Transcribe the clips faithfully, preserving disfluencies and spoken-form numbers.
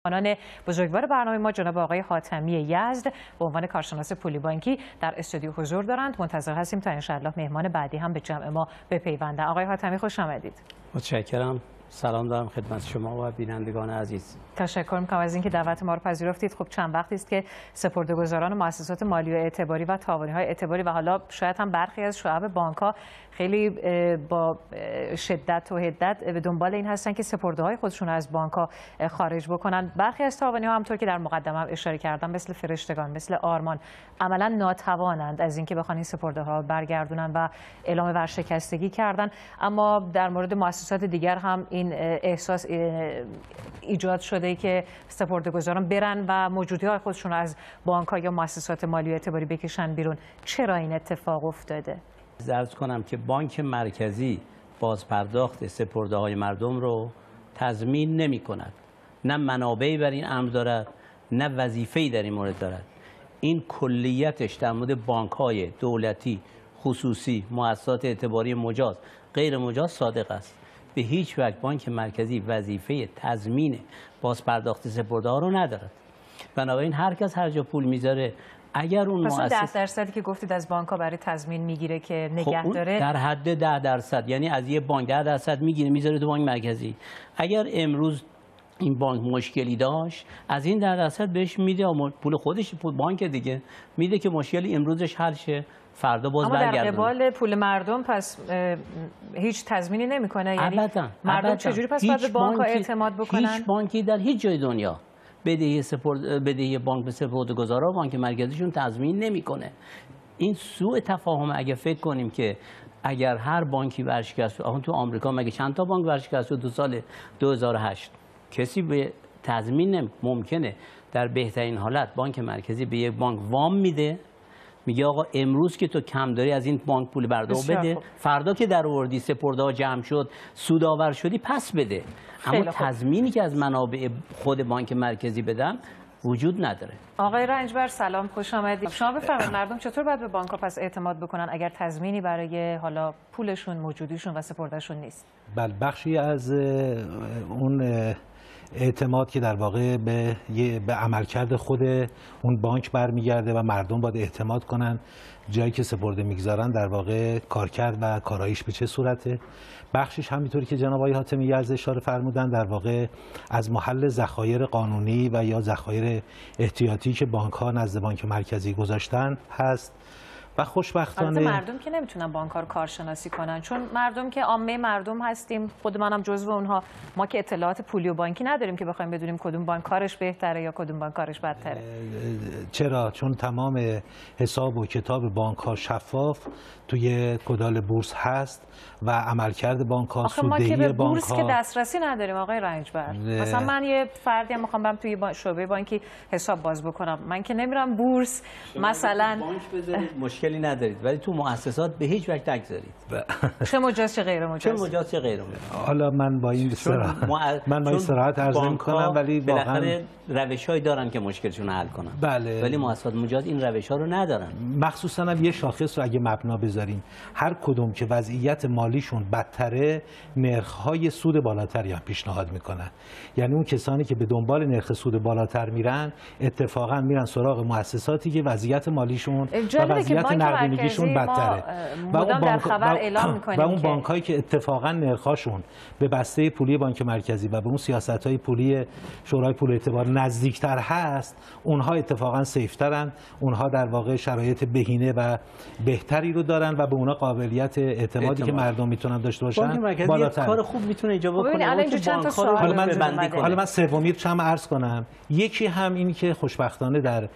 میهمانان بزرگوار برنامه ما جناب آقای حاتمی یزد به عنوان کارشناس پولی بانکی در استودیو حضور دارند. منتظر هستیم تا انشاءالله مهمان بعدی هم به جمع ما بپیوندن. آقای حاتمی خوش آمدید. متشکرم. سلام دارم خدمت شما و بینندگان عزیز. تشکر می‌کنم از اینکه دعوت ما رو پذیرفتید. خب چند وقتی است که سپرده‌گذاران مؤسسات مالی و اعتباری و تاوانی‌های اعتباری و حالا شاید هم برخی از شعب بانک‌ها خیلی با شدت و حدت به دنبال این هستن که سپرده‌های خودشون از بانک‌ها خارج بکنن. برخی از تاوانی‌ها همونطور که در مقدمه اشاره کردم مثل فرشتگان، مثل آرمان عملاً ناتوانند از اینکه بخوان این سپرده‌ها برگردونن و اعلام ورشکستگی کردن. اما در مورد مؤسسات دیگر هم این احساس ایجاد شده که سپرده‌گذاران برن و موجودی‌های خودشون از بانک‌ها یا مؤسسات مالی و اعتباری بکشن بیرون. چرا این اتفاق افتاده؟ عرض کنم که بانک مرکزی بازپرداخت سپرده‌های مردم رو تضمین نمی‌کند. نه منابعی بر این امر دارد، نه وظیفه‌ای در این مورد دارد. این کلیتش در مورد بانک‌های دولتی، خصوصی، مؤسسات اعتباری مجاز، غیر مجاز صادق است. به هیچ وجه بانک مرکزی وظیفه تضمین بازپرداخت سپرده‌ها رو ندارد. بنابراین هر کس هر جا پول میذاره اگر اون مؤسسه مؤسسه ده درصدی که گفتید از بانک‌ها برای تضمین میگیره که نگه خب داره در حد ده درصد، یعنی از یه بانک ده درصد میگیره میذاره تو بانک مرکزی. اگر امروز این بانک مشکلی داشت از این ده درصد بهش میده، پول خودش پول بانک دیگه میده که مشکلی امروزش حل شه، فردا باز برگردونه. اما در قبال پول مردم پس هیچ تضمینی نمیکنه. یعنی ابداً مردم ابداً. چجوری پس باید به بانک‌ها اعتماد بکنن؟ هیچ بانکی در هیچ جای دنیا بدهی سپرد بدهی بانک به سپرده‌گذارا بانک مرکزیشون تضمین نمیکنه. این سوء تفاهم. اگه فکر کنیم که اگر هر بانکی ورشکست، آخه تو آمریکا مگه چند تا بانک ورشکست تو سال دو هزار و هشت کسی به تضمین نمی ممکنه در بهترین حالت بانک مرکزی به یک بانک وام میده، میگه آقا امروز که تو کم داری از این بانک پول بردار بده، خوب. فردا که در آوردی سپرده‌ها جمع شد سودآور شدی پس بده. اما تضمینی که از منابع خود بانک مرکزی بدن وجود نداره. آقای رنجبر سلام، خوش آمدید. شما بفرمایید مردم چطور باید به بانک‌ها پس اعتماد بکنن اگر تضمینی برای حالا پولشون، موجودیشون و سپردهشون نیست؟ بله، بخشی از اون اعتماد که در واقع به به عملکرد خود اون بانک برمیگرده و مردم باید اعتماد کنن جایی که سپرده میگذارن در واقع کارکرد و کاراییش به چه صورته. بخشش همینطوری که جناب آقای حاتمی یزد اشاره فرمودن در واقع از محل ذخایر قانونی و یا ذخایر احتیاطی که بانک ها نزد بانک مرکزی گذاشتن هست. و خوشبختانه مردم که نمیتونن بانک‌ها رو کارشناسی کنن، چون مردم که عامه مردم هستیم، خود منم جزو اونها، ما که اطلاعات پولی و بانکی نداریم که بخوایم بدونیم کدوم بانک کارش بهتره یا کدوم بانک کارش بدتره. چرا؟ چون تمام حساب و کتاب بانک‌ها شفاف توی کدال بورس هست و عملکرد بانک‌ها، سوددهی بانک‌ها. ما که به بورس که دسترسی نداریم آقای رنجبر. مثلا من یه فردی هم می‌خوام برم توی با... شعبه بانکی حساب باز بکنم، من که نمیرم بورس مثلا. بانک بذارید مشکلی ندارید، ولی تو مؤسسات به هیچ وجه نگذارید. چه مجاز چه غیر مجاز. چه مجاز چه غیر مجاز. حالا من با این صراحت من با این صراحت عرض نمی‌کنم، ولی واقعا روش‌هایی دارن که مشکلشون حل کنن. بله. ولی مؤسسات مجاز این روش‌ها رو ندارن. مخصوصا هم یه شاخص رو اگه مبنا بذاریم، هر کدوم که وضعیت مالیشون بدتره نرخ‌های سود بالاتری هم پیشنهاد میکنن. یعنی اون کسانی که به دنبال نرخ سود بالاتر میرن اتفاقا میرن سراغ مؤسساتی که وضعیت مالیشون و وضعیت نقدینگیشون بدتره. و اون بانک و اون بانک‌هایی که اتفاقا نرخ‌هاشون به بسته پولی بانک مرکزی و به اون سیاست‌های پولی شورای پول اعتبار نزدیکتر هست، اونها اتفاقا سیف‌ترن، اونها در واقع شرایط بهینه و بهتری رو دارن و به اونها قابلیت اعتمادی اعتماد. که مردم میتونن داشته باشن بالاتر. کار خوب میتونه اینجا بکنه. حالا من حالا من سومی رو چم عرض کنم. یکی هم این که خوشبختانه در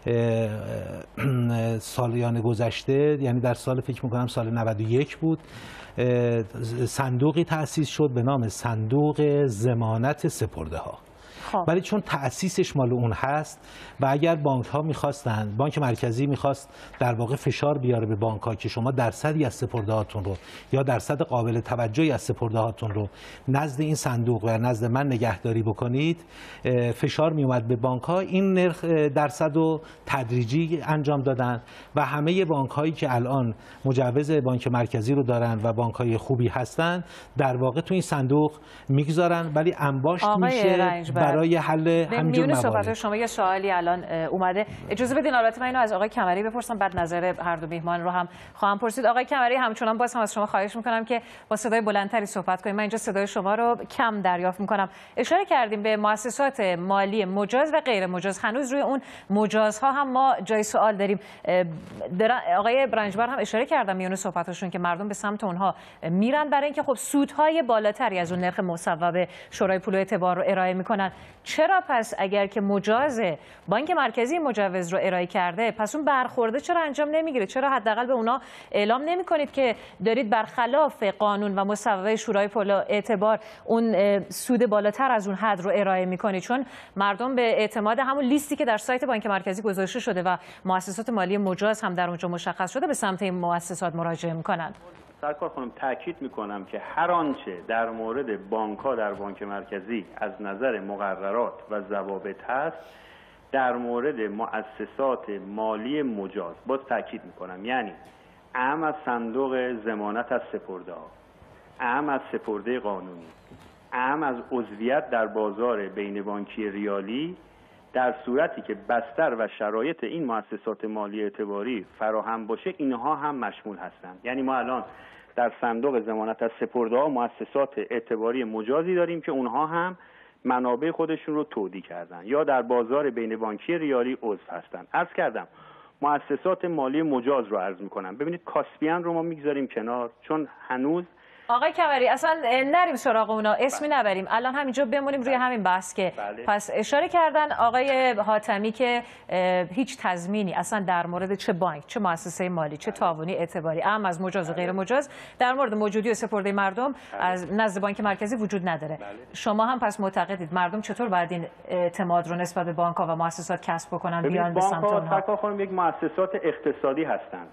سالیان گذشته، یعنی در سال فکر میکنم سال نود و یک بود، صندوقی تأسیس شد به نام صندوق ضمانت سپرده ها. ولی چون تأسیسش مال اون هست و اگر بانک ها میخواستن، بانک مرکزی میخواست در واقع فشار بیاره به بانک ها که شما درصدی از سپرده هاتون رو یا درصد قابل توجهی از سپرده هاتون رو نزد این صندوق و نزد من نگهداری بکنید، فشار میومد به بانک ها. این نرخ درصد رو تدریجی انجام دادن و همه بانک هایی که الان مجوز بانک مرکزی رو دارن و بانک های خوبی هستن در واقع تو این صندوق میگذارن، ولی انباشت میشه برای برای حل همینجور موارد. صحبت شما یه سوالی الان اومده، اجازه بدین البته من اینو از آقای کمری بپرسم، بعد نظر هر دو میهمان رو هم خواهم پرسید. آقای کمری، همچنان باز هم از شما خواهش میکنم که با صدای بلندتری صحبت کنید. من اینجا صدای شما رو کم دریافت میکنم. اشاره کردیم به مؤسسات مالی مجاز و غیر مجاز. هنوز روی اون مجازها هم ما جای سوال داریم. آقای برنجبر هم اشاره کردن میون صحبتاشون که مردم به سمت اونها میرن برای اینکه خب سودهای بالاتری از اون نرخ مصوب شورای پول و اعتبار رو ارائه میکنن. چرا پس اگر که مجازه بانک مرکزی مجوز رو ارائه کرده، پس اون برخورده چرا انجام نمیگیره؟ چرا حداقل به اونا اعلام نمیکنید که دارید برخلاف قانون و مصوبه شورای پول و اعتبار اون سود بالاتر از اون حد رو ارائه میکنید؟ چون مردم به اعتماد همون لیستی که در سایت بانک مرکزی گذاشته شده و مؤسسات مالی مجاز هم در اونجا مشخص شده به سمت این مؤسسات مراجعه میکنن. سرکار خانم، تاکید میکنم که هر آنچه در مورد بانک‌ها در بانک مرکزی از نظر مقررات و ضوابط هست در مورد مؤسسات مالی مجاز باز تاکید میکنم، یعنی اهم از صندوق ضمانت از سپرده‌ها، اهم از سپرده قانونی، اهم از عضویت در بازار بین بانکی ریالی، در صورتی که بستر و شرایط این مؤسسات مالی اعتباری فراهم باشه اینها هم مشمول هستند. یعنی ما الان در صندوق ضمانت از سپرده‌ها مؤسسات اعتباری مجازی داریم که اونها هم منابع خودشون رو تودیع کردن یا در بازار بین بانکی ریالی عضو هستند. عرض کردم مؤسسات مالی مجاز رو عرض می‌کنم. ببینید کاسپیان رو ما میگذاریم کنار چون هنوز آقای کمری اصلا نریم سراغ اونا، اسمی بله. نبریم، الان همینجا بمونیم بله. روی همین بحث که بله. پس اشاره کردن آقای حاتمی که هیچ تضمینی اصلا در مورد چه بانک، چه مؤسسه مالی، چه تعاونی اعتباری، اهم از مجاز و غیر مجاز در مورد موجودی و سپرده مردم بله. از نزد بانک مرکزی وجود نداره. بله. شما هم پس معتقدید مردم چطور باید این اعتماد رو نسبت به بانک‌ها و مؤسسات کسب بکنن بیان به سمت اونها؟ بانک‌ها یک مؤسسات اقتصادی هستند.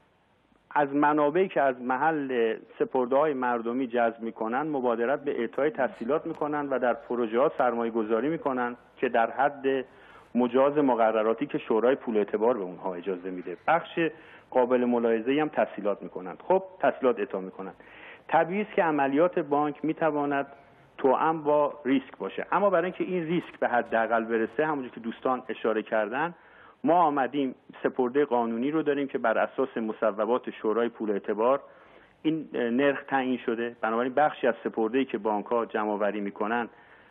از منابعی که از محل سپرده‌های مردمی جذب می‌کنن مبادرت به اعطای تسهیلات می‌کنن و در پروژه‌ها سرمایه‌گذاری می‌کنن که در حد مجاز مقرراتی که شورای پول اعتبار به اونها اجازه میده. بخش قابل ملاحظه‌ای هم تسهیلات می‌کنن. خب تسهیلات اعطا می‌کنن. طبیعی است که عملیات بانک می‌تواند توأم با ریسک باشه، اما برای اینکه این ریسک به حداقل برسه همونجوری که دوستان اشاره کردن ما آمدیم سپرده قانونی رو داریم که بر اساس مصوبات شورای پول اعتبار این نرخ تعیین شده. بنابراین بخشی از سپرده‌ای که بانک‌ها جمع‌آوری می‌کنن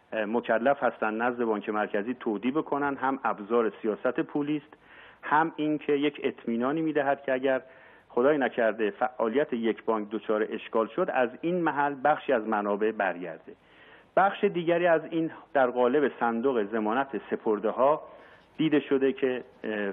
مکلف هستند نزد بانک مرکزی تودیع بکنن، هم ابزار سیاست پولی است، هم اینکه یک اطمینانی می‌دهد که اگر خدای نکرده فعالیت یک بانک دچار اشکال شد از این محل بخشی از منابع برگرده. بخش دیگری از این در قالب صندوق ضمانت سپرده‌ها دیده شده که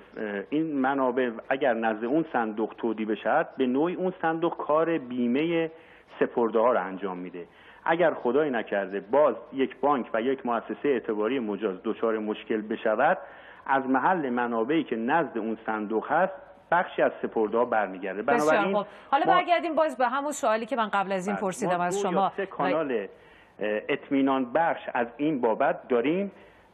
این منابع اگر نزد اون صندوق تودیع بشه به نوعی اون صندوق کار بیمه سپرده ها رو انجام میده. اگر خدای نکرده باز یک بانک و یک مؤسسه اعتباری مجاز دچار مشکل بشود از محل منابعی که نزد اون صندوق هست بخشی از سپرده ها برمیگرده. بنابراین حالا برگردیم باز به همون سوالی که من قبل از این پرسیدم از شما. سه کانال اطمینان بخش از این بابت داریم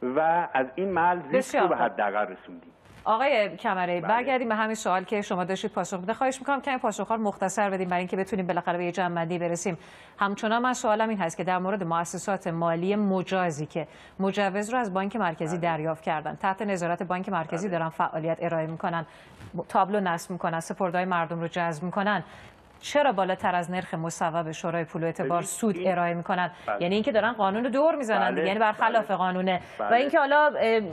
و از این محل ریسک رو به حداقل رسوندیم. آقای کمری برگردیم به همین سوال که شما داشتید پاسخ بده. خواهش می‌کنم که این پاسخ‌ها رو مختصر بدیم برای اینکه بتونیم بالاخره به یه جمع‌بندی برسیم. همچنان من سوالم این هست که در مورد مؤسسات مالی مجازی که مجوز رو از بانک مرکزی دریافت کردن، تحت نظارت بانک مرکزی دارن فعالیت ارائه می‌کنن، تابلو نصب می‌کنن، سپرده‌های مردم رو جذب می‌کنن، چرا بالاتر از نرخ مصوب شورای پول و اعتبار سود ارائه میکنن؟ بله. یعنی اینکه دارن قانون رو دور میزنن، بله. یعنی برخلاف بله. قانونه. بله. و اینکه حالا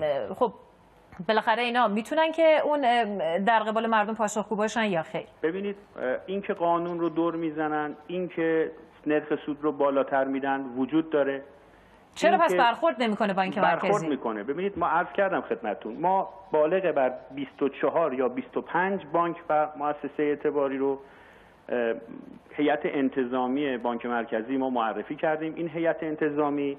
خب بالاخره اینا میتونن که اون در قبال مردم پاسخگو باشن یا خیر؟ ببینید اینکه قانون رو دور میزنن، اینکه نرخ سود رو بالاتر میدن وجود داره. چرا پس برخورد نمیکنه بانک مرکزی؟ برخورد میکنه. ببینید ما عرض کردم خدمتتون ما بالغ بر بیست و چهار یا بیست و پنج بانک و مؤسسه اعتباری رو هیئت انتظامی بانک مرکزی ما معرفی کردیم. این هیئت انتظامی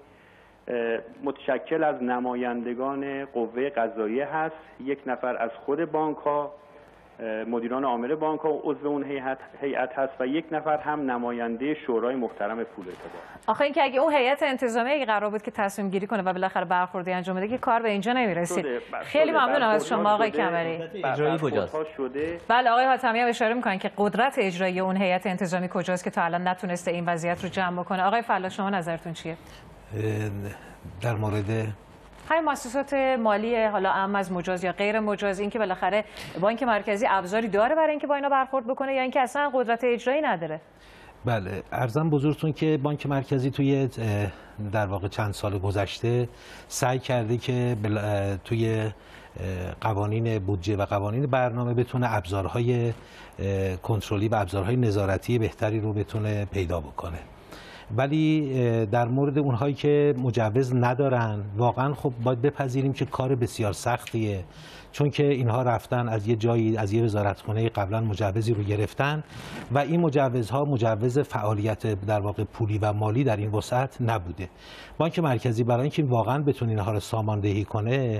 متشکل از نمایندگان قوه قضاییه هست، یک نفر از خود بانک ها، مدیران عامل بانک ها و عضو اون هیئت هیئت هست و یک نفر هم نماینده شورای محترم پول اعتبار. آخه اینکه اگه اون هیئت انتظامی اگه قرار بود که تصمیم گیری کنه و بالاخره برخوردی انجام بده که کار به اینجا نمیرسید. خیلی ممنونم از شما آقای کمری. اجرایی کجاست؟ بله آقای حاتمی هم اشاره میکنن که قدرت اجرایی اون هیئت انتظامی کجاست که تا الان نتونسته این وضعیت رو جمع بکنه. آقای فلاح شما نظرتون چیه؟ در مورد همین مؤسسات مالی حالا اهم از مجاز یا غیر مجاز، این که بالاخره بانک مرکزی ابزاری داره برای اینکه با اینا برخورد بکنه یا اینکه اصلا قدرت اجرایی نداره؟ بله، عرضم بزرگتون که بانک مرکزی توی در واقع چند سال گذشته سعی کرده که توی قوانین بودجه و قوانین برنامه بتونه ابزارهای کنترلی و ابزارهای نظارتی بهتری رو بتونه پیدا بکنه. ولی در مورد اونهایی که مجوز ندارن واقعا خب باید بپذیریم که کار بسیار سختیه، چون که اینها رفتن از یه جایی از یه وزارتخونه قبلا مجوزی رو گرفتن و این مجوزها مجوز فعالیت در واقع پولی و مالی در این وسعت نبوده. بانک مرکزی برای اینکه واقعا بتونه اینها رو ساماندهی کنه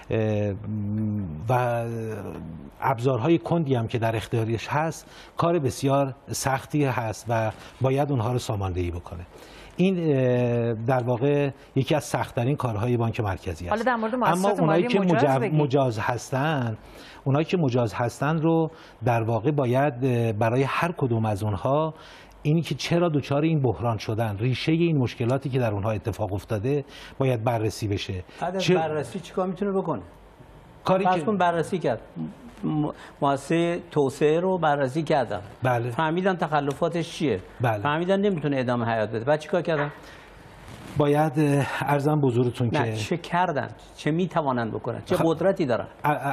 و ابزارهای کندی هم که در اختیارش هست کار بسیار سختی هست و باید اونها رو ساماندهی بکنه. این در واقع یکی از سخت‌ترین کارهای بانک مرکزی است. حالا در مورد اما اونایی که مجاز, مجاز هستن اونایی که مجاز هستن رو در واقع باید برای هر کدوم از اونها اینی که چرا دچار این بحران شدن، ریشه این مشکلاتی که در اونها اتفاق افتاده باید بررسی بشه. بعد از چه... بررسی چیکار میتونه بکنه؟ کاری که بررسی کرد، مؤسسه توسعه رو بررسی کردن، بله. فهمیدن تخلفاتش چیه، بله. فهمیدن نمیتونه ادامه حیات بده، بعد چیکار کردن؟ باید عرضم بزرگتون که چه کردن، چه میتوانند بکنن، چه قدرتی دارن؟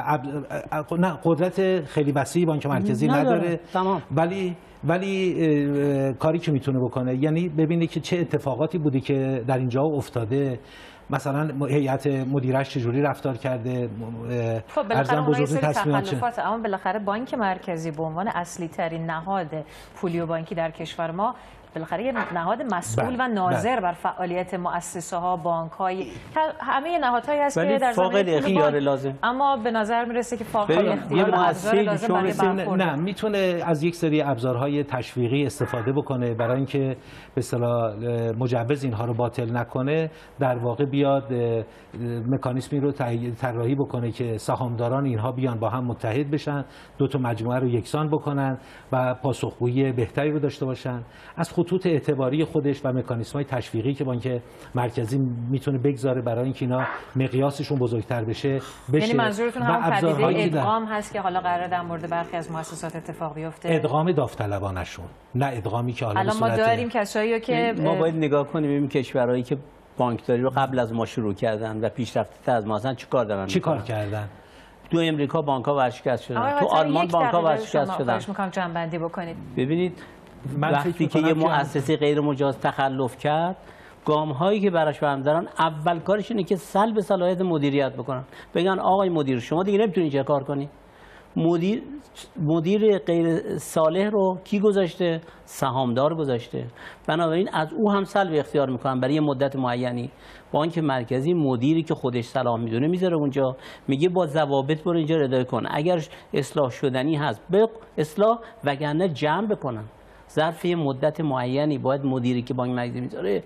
نه، قدرت خیلی وسیعی بانک مرکزی نداره, نداره. تمام. ولی ولی کاری که میتونه بکنه یعنی ببینه که چه اتفاقاتی بودی که در اینجا افتاده، مثلا هیئت مدیرش چجوری رفتار کرده. خب بالاخره اون سری تخلفات، اما بالاخره بانک مرکزی به عنوان اصلی ترین نهاد پولی و بانکی در کشور ما بالاخره یه نهاد مسئول و ناظر بر فعالیت مؤسسه ها، بانک های، همه نهادهایی هست که در زمینه اختیار لازم، اما به نظر میرسه که فاقد اختیار ابزار لازم برای برخورد. نه، میتونه از یک سری ابزارهای تشویقی استفاده بکنه برای اینکه به اصطلاح مجوز اینها رو باطل نکنه، در واقع بیاد مکانیزمی رو طراحی بکنه که سهامداران اینها بیان با هم متحد بشن، دو تا مجموعه رو یکسان بکنن و پاسخگویی بهتری رو داشته باشن. از خطوط اعتباری خودش و مکانیزم‌های تشویقی که بانک مرکزی میتونه بگذاره برای اینکه اینا مقیاسشون بزرگتر بشه بشه. یعنی منظورتون هم پدیده ادغام هست که حالا قراره در مورد برخی از مؤسسات اتفاق بیفته؟ ادغام داوطلبانشون، نه ادغامی که حالا الان ما داریم کسایی که ما باید نگاه کنیم ببینیم کشورهایی که بانکداری رو قبل از ما شروع کردن و پیشرفته‌تر از ما هستن چیکار دارن چیکار کردن. تو امریکا بانک‌ها ورشکست شدن، تو آلمان بانک‌ها ورشکست شدن. خواهش می‌کنم جمع‌بندی بکنید. ببینید وقتی که یه مؤسسه غیر مجاز تخلف کرد، گام هایی که براش برمی‌دارن اول کارش اینه که سلب صلاحیت مدیریت بکنن، بگن آقای مدیر شما دیگه نمیتونی اینجا کار کنی. مدیر مدیر غیر صالح رو کی گذاشته؟ سهامدار گذاشته. بنابراین از او هم سلب اختیار میکنن برای یه مدت معینی. بانک مرکزی مدیری که خودش صلاح میدونه میذاره اونجا، میگه با ضوابط برو اینجا ردای کن، اگر اصلاح شدنی هست به اصلاح، وگرنه جمع بکنن. ظرف یه مدت معینی باید مدیری که بانک مرکزی میذاره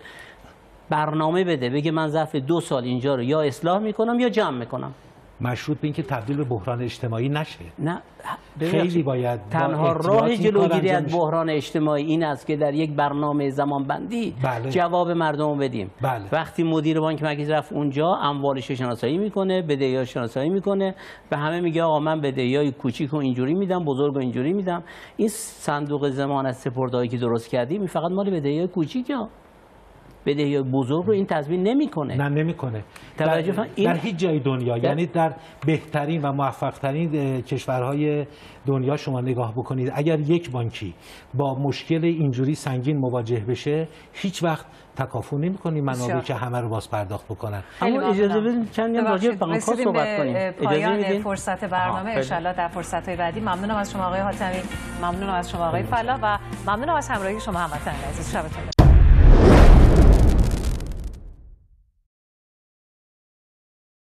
برنامه بده، بگه من ظرف دو سال اینجا رو یا اصلاح میکنم یا جمع میکنم، مشروط به اینکه تبدیل به بحران اجتماعی نشه. نه، خیلی باید تنها راه جلوگیری از بحران اجتماعی این است که در یک برنامه زمانبندی بله. جواب مردم رو بدیم. بله. وقتی مدیر بانک مرکزی رفت اونجا اموالش شناسایی میکنه، بدهی‌هاش شناسایی میکنه، به همه میگه آقا من بدهی‌های کوچیک رو اینجوری میدم، بزرگ رو اینجوری میدم. این صندوق ضمانت سپرده‌ای که درست کردیم این فقط مال بدهی‌های کوچیکه، بدهی بزرگ رو این تضمین نمیکنه. نه نمیکنه. در, این... در هیچ جای دنیا در... یعنی در بهترین و موفق ترین کشورهای دنیا شما نگاه بکنید، اگر یک بانکی با مشکل اینجوری سنگین مواجه بشه هیچ وقت تکافو نمی‌کنی منابعی که همه رو باز پرداخت بکنن. اما اجازه بدید چند راجع به بانک‌ها صحبت کنیم. اجازه میدید؟ فرصت برنامه ان شاءالله در فرصت‌های بعدی. ممنونم از شما آقای حاتمی، ممنونم از شما آقای فلاح و ممنونم از همراهی شما هموطنان عزیز. شبتون